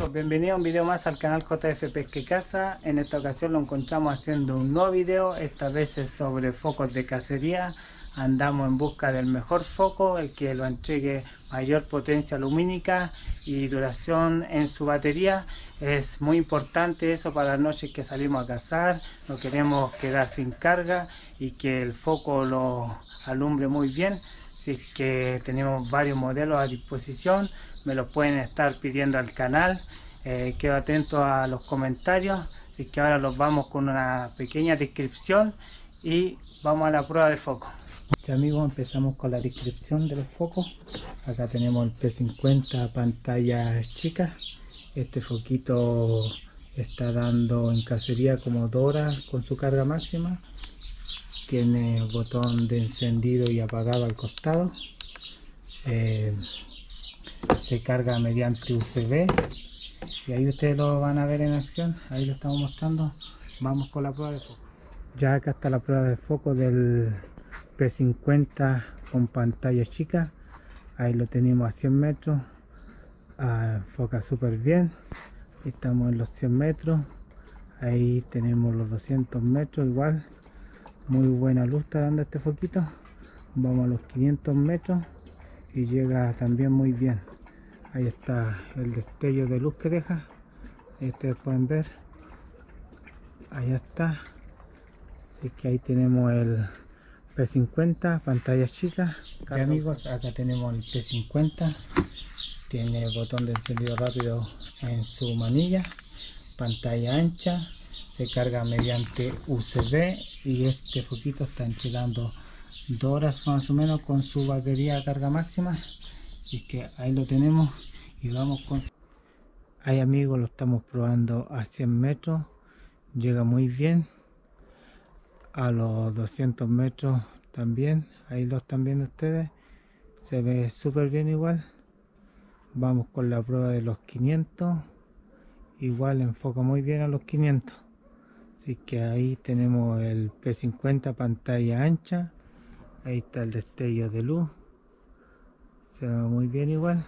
amigos, bienvenidos a un video más al canal JF Pesca y Caza. En esta ocasión lo encontramos haciendo un nuevo video, esta vez es sobre focos de cacería. Andamos en busca del mejor foco, el que lo entregue mayor potencia lumínica y duración en su batería. Es muy importante eso para las noches que salimos a cazar, no queremos quedar sin carga y que el foco lo alumbre muy bien. Así que tenemos varios modelos a disposición, me los pueden estar pidiendo al canal, quedo atento a los comentarios. Así que ahora los vamos con una pequeña descripción y vamos a la prueba de foco. Ya amigos, empezamos con la descripción de los focos. Acá tenemos el P50 pantalla chica. Este foquito está dando en cacería como 2 horas con su carga máxima. Tiene botón de encendido y apagado al costado. Se carga mediante USB y ahí ustedes lo van a ver en acción. Ahí lo estamos mostrando. Vamos con la prueba de foco. Ya acá está la prueba de foco del P50 con pantalla chica. Ahí lo tenemos a 100 metros. Enfoca súper bien. Estamos en los 100 metros. Ahí tenemos los 200 metros igual. Muy buena luz está dando este foquito. Vamos a los 500 metros y llega también muy bien. Ahí está el destello de luz que deja. Ahí ustedes pueden ver. Ahí está. Así que ahí tenemos el P50 pantalla chica. Ya amigos, acá tenemos el P50. Tiene botón de encendido rápido en su manilla. Pantalla ancha. Se carga mediante USB y este foquito está entregando 2 horas más o menos con su batería a carga máxima. Así que ahí lo tenemos y vamos con... Ahí amigos, lo estamos probando a 100 metros. Llega muy bien. A los 200 metros también. Ahí lo están viendo ustedes. Se ve súper bien igual. Vamos con la prueba de los 500. Igual enfoca muy bien a los 500. Así que ahí tenemos el P50 pantalla ancha. Ahí está el destello de luz. Se ve muy bien igual.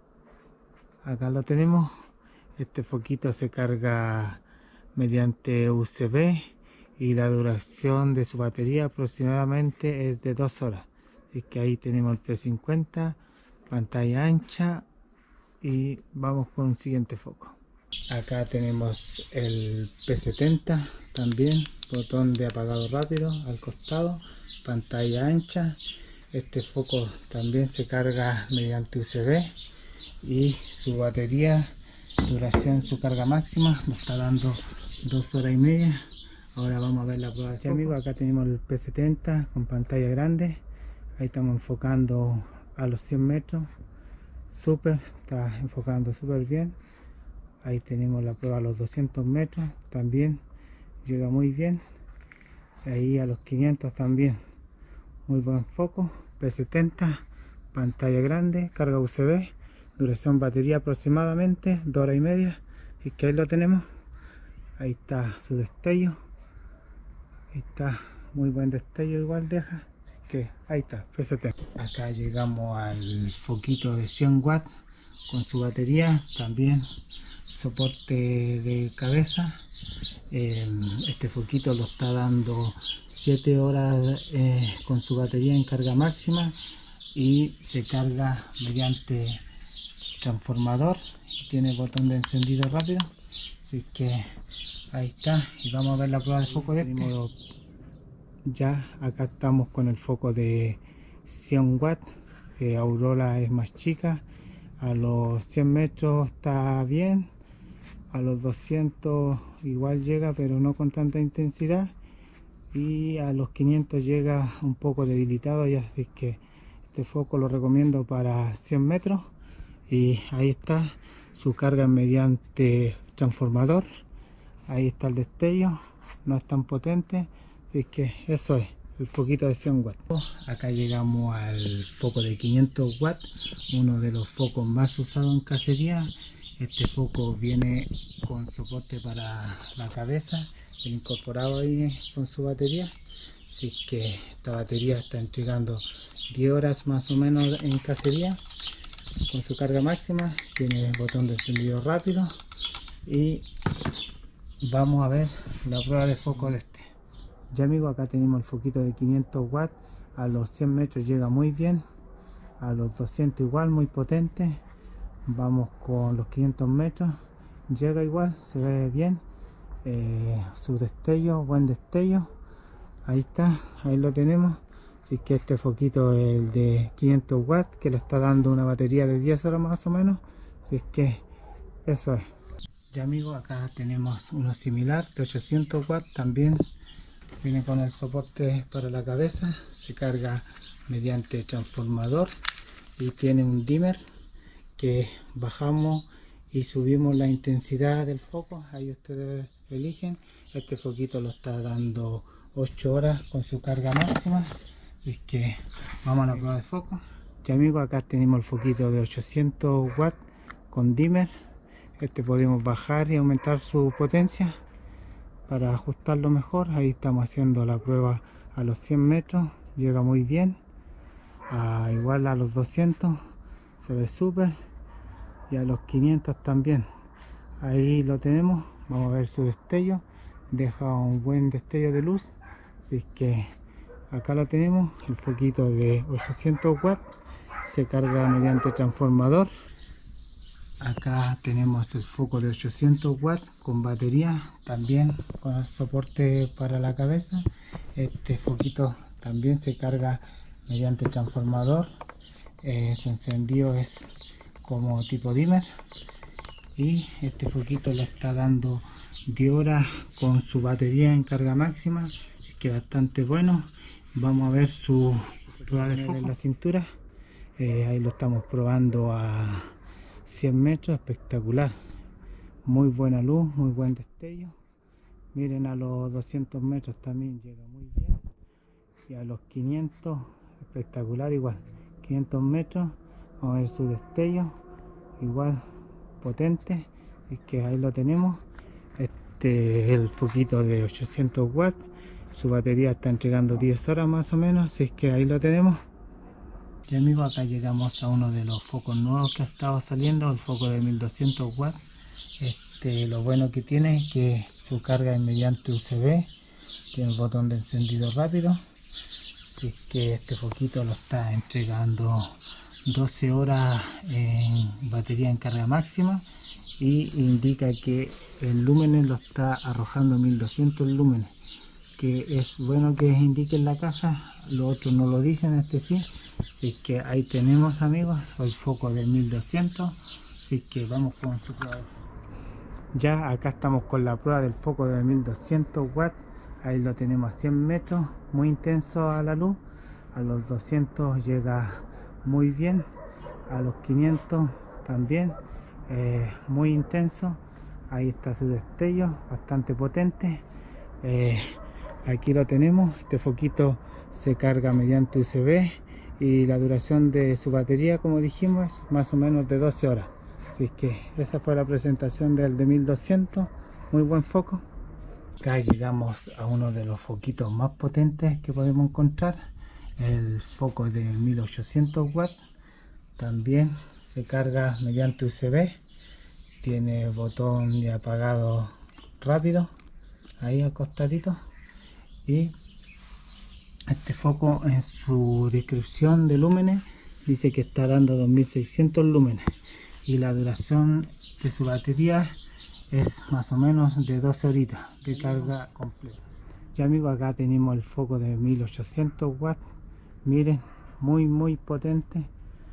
Acá lo tenemos. Este foquito se carga mediante USB y la duración de su batería aproximadamente es de 2 horas. Así que ahí tenemos el P50 pantalla ancha y vamos con un siguiente foco. Acá tenemos el P70 también, botón de apagado rápido al costado, pantalla ancha. Este foco también se carga mediante USB y su batería, duración, su carga máxima nos está dando 2 horas y media. Ahora vamos a ver la prueba de foco. Amigos, acá tenemos el P70 con pantalla grande. Ahí estamos enfocando a los 100 metros. Súper, está enfocando súper bien. Ahí tenemos la prueba a los 200 metros, también llega muy bien. Ahí a los 500 también, muy buen foco. P70, pantalla grande, carga USB, duración batería aproximadamente 2 horas y media. Y que ahí lo tenemos. Ahí está su destello. Ahí está, muy buen destello igual deja. Así que ahí está, P70. Acá llegamos al foquito de 100 watts con su batería también. Soporte de cabeza. Este foquito lo está dando 7 horas con su batería en carga máxima y se carga mediante transformador y tiene botón de encendido rápido. Así que ahí está y vamos a ver la prueba de foco de este. Ya acá estamos con el foco de 100 watts. Aurora es más chica. A los 100 metros está bien. A los 200 igual llega, pero no con tanta intensidad. Y a los 500 llega un poco debilitado. Y así que este foco lo recomiendo para 100 metros. Y ahí está su carga mediante transformador. Ahí está el destello. No es tan potente. Así que eso es el foquito de 100 watts. Acá llegamos al foco de 500 watts. Uno de los focos más usados en cacería. Este foco viene con soporte para la cabeza, el incorporado ahí con su batería. Así que esta batería está entregando 10 horas más o menos en cacería. con su carga máxima, tiene botón de encendido rápido. Y vamos a ver la prueba de foco de este. Ya amigos, acá tenemos el foquito de 500 watts, a los 100 metros llega muy bien, a los 200 igual, muy potente. Vamos con los 500 metros, llega igual, se ve bien. Su destello, buen destello, ahí está, ahí lo tenemos. Así que este foquito es el de 500 watts, que le está dando una batería de 10 horas más o menos. Así que eso es. Ya amigos, acá tenemos uno similar de 800 watts, también viene con el soporte para la cabeza, se carga mediante transformador y tiene un dimmer que bajamos y subimos la intensidad del foco, ahí ustedes eligen. Este foquito lo está dando 8 horas con su carga máxima, así que vamos a la prueba de foco. Ya amigos, acá tenemos el foquito de 800 watts con dimmer. Este podemos bajar y aumentar su potencia para ajustarlo mejor. Ahí estamos haciendo la prueba a los 100 metros, llega muy bien. Igual a los 200 se ve súper, y a los 500 también. Ahí lo tenemos, vamos a ver su destello, deja un buen destello de luz. Así que acá lo tenemos, el foquito de 800 watts, se carga mediante transformador. Acá tenemos el foco de 800 watts con batería, también con el soporte para la cabeza. Este foquito también se carga mediante transformador. Su encendido es como tipo dimmer. Y este foquito lo está dando 10 horas con su batería en carga máxima. Es que bastante bueno. Vamos a ver su prueba de foco en la cintura. Ahí lo estamos probando a 100 metros, espectacular, muy buena luz, muy buen destello. Miren, a los 200 metros también llega muy bien, y a los 500 espectacular igual. 500 metros, vamos a ver su destello, igual potente. Es que ahí lo tenemos. Este es el foquito de 800 watts, su batería está entregando 10 horas más o menos, así que ahí lo tenemos. Y amigos, acá llegamos a uno de los focos nuevos que ha estado saliendo, el foco de 1200 watts. Lo bueno que tiene es que su carga es mediante USB, tiene el botón de encendido rápido. Así que este foquito lo está entregando 12 horas en batería en carga máxima, y indica que el lúmenes lo está arrojando 1200 lúmenes, que es bueno que indique en la caja. Los otros no lo dicen, este sí. Así que ahí tenemos amigos el foco de 1200. Así que vamos con su prueba. Ya acá estamos con la prueba del foco de 1200 watts. Ahí lo tenemos a 100 metros, muy intenso a la luz. A los 200 llega muy bien, a los 500 también, muy intenso. Ahí está su destello, bastante potente. Aquí lo tenemos. Este foquito se carga mediante USB, y la duración de su batería, como dijimos, es más o menos de 12 horas. Así que esa fue la presentación del de 1200, muy buen foco. Acá llegamos a uno de los foquitos más potentes que podemos encontrar, el foco de 1800 watts. También se carga mediante USB, tiene botón de apagado rápido ahí al costadito. Y este foco, en su descripción de lúmenes, dice que está dando 2600 lúmenes, y la duración de su batería es más o menos de 12 horitas de carga completa. Ya amigos, acá tenemos el foco de 1800 watts. Miren, muy potente.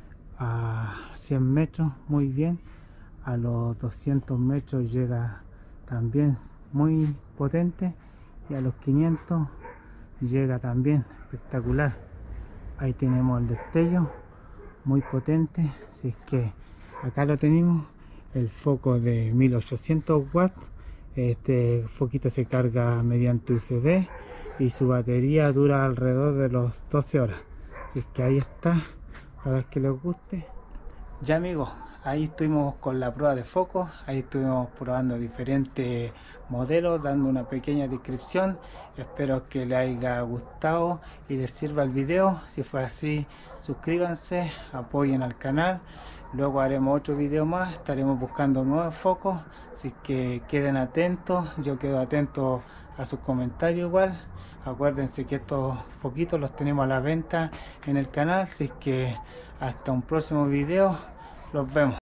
A 100 metros muy bien, a los 200 metros llega también muy potente, y a los 500 llega también espectacular. Ahí tenemos el destello, muy potente. Así es que acá lo tenemos, el foco de 1800 watts. Este foquito se carga mediante USB, y su batería dura alrededor de los 12 horas. Así es que ahí está, para que les guste. Ya amigos, Ahí estuvimos con la prueba de foco, ahí estuvimos probando diferentes modelos, dando una pequeña descripción. Espero que les haya gustado y les sirva el video. Si fue así, suscríbanse, apoyen al canal. Luego haremos otro video más, estaremos buscando nuevos focos, así que queden atentos. Yo quedo atento a sus comentarios igual. Acuérdense que estos foquitos los tenemos a la venta en el canal, así que hasta un próximo video. Los vemos.